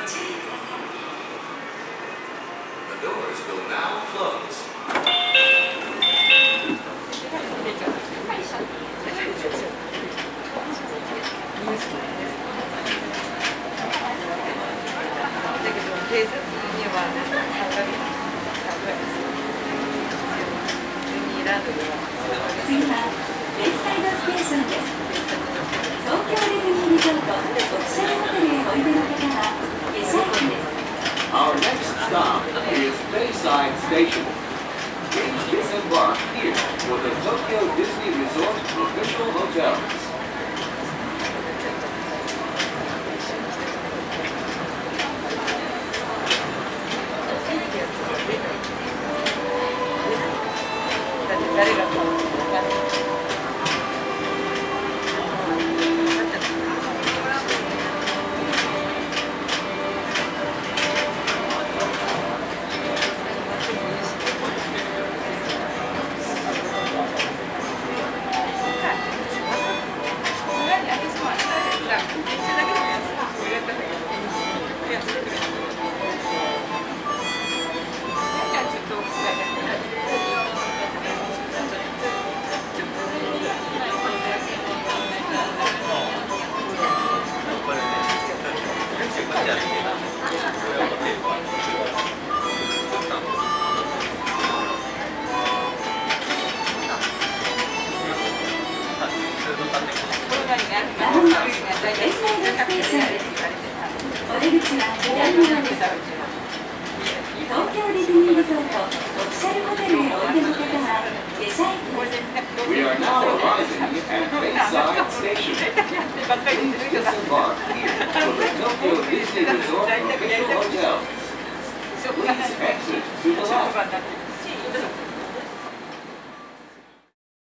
注意ください。 The doors will now close. 警察には3ヶ月ぐらいです。ディズニーランドでは次はベイサイドステーションです。東京ディズニーリゾートオフィシャルホテルへおいでの方は下車駅です。 Our next stop is Bayside Station. Please disembark here for the Tokyo Disney Resort official hotels. 誰が買うのか分からない。 お出口は左側です。東京ディズニーリゾートオフィシャルホテルへおいでの方は下車駅です。 We are now arriving at Bayside Station. Please disembark here for the Tokyo Disney Resort official hotels. Please exit to the left.